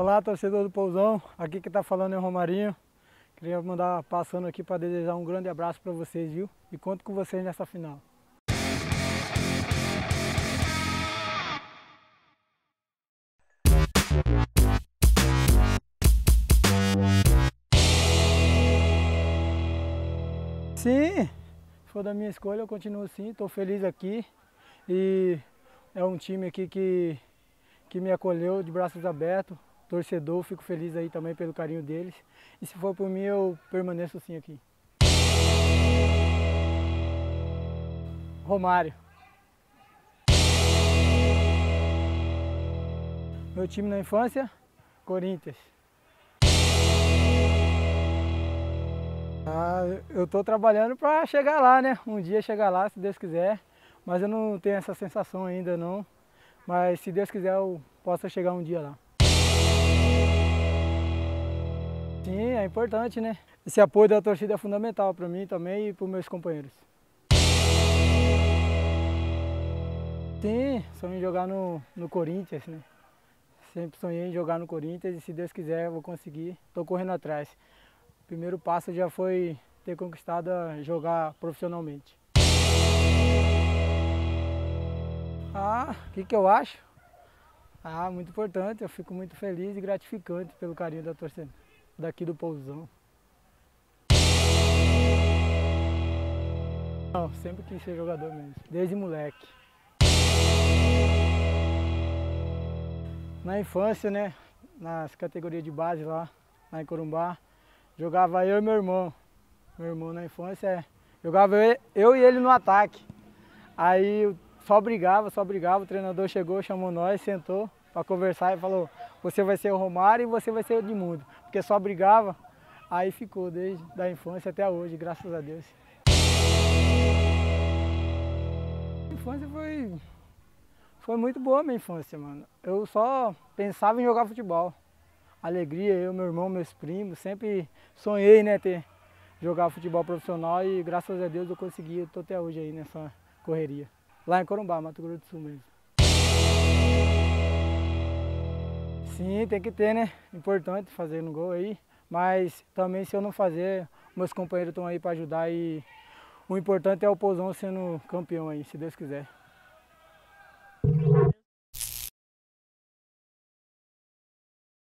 Olá, torcedor do Pousão, aqui que tá falando é o Romarinho. Queria mandar passando aqui para desejar um grande abraço para vocês, viu? E conto com vocês nessa final. Sim, se for da minha escolha eu continuo sim, estou feliz aqui. E é um time aqui que me acolheu de braços abertos. Torcedor, fico feliz aí também pelo carinho deles. E se for por mim, eu permaneço sim aqui. Romário. Meu time na infância, Corinthians. Eu estou trabalhando para chegar lá, né? Um dia chegar lá, se Deus quiser. Mas eu não tenho essa sensação ainda não. Mas se Deus quiser eu possa chegar um dia lá. Sim, é importante, né? Esse apoio da torcida é fundamental para mim também e para os meus companheiros. Sim, sonho em jogar no Corinthians, né? Sempre sonhei em jogar no Corinthians e se Deus quiser eu vou conseguir. Estou correndo atrás. O primeiro passo já foi ter conquistado jogar profissionalmente. O que eu acho? Muito importante, eu fico muito feliz e gratificante pelo carinho da torcida daqui do Pousão. Não, sempre quis ser jogador mesmo, desde moleque. Na infância, né, nas categorias de base lá em Corumbá, jogava eu e meu irmão. Meu irmão na infância, jogava eu e ele no ataque. Aí só brigava, o treinador chegou, chamou nós, sentou para conversar e falou: você vai ser o Romário e você vai ser o Edmundo. Porque só brigava, aí ficou desde a infância até hoje, graças a Deus. A infância foi muito boa a minha infância, mano. Eu só pensava em jogar futebol. Alegria, eu, meu irmão, meus primos, sempre sonhei, né, jogar futebol profissional e graças a Deus eu consegui, eu tô até hoje aí nessa correria. Lá em Corumbá, Mato Grosso do Sul mesmo. Sim, tem que ter, né? Importante fazer no gol aí. Mas também se eu não fazer, meus companheiros estão aí para ajudar e o importante é o Pousão sendo campeão aí, se Deus quiser.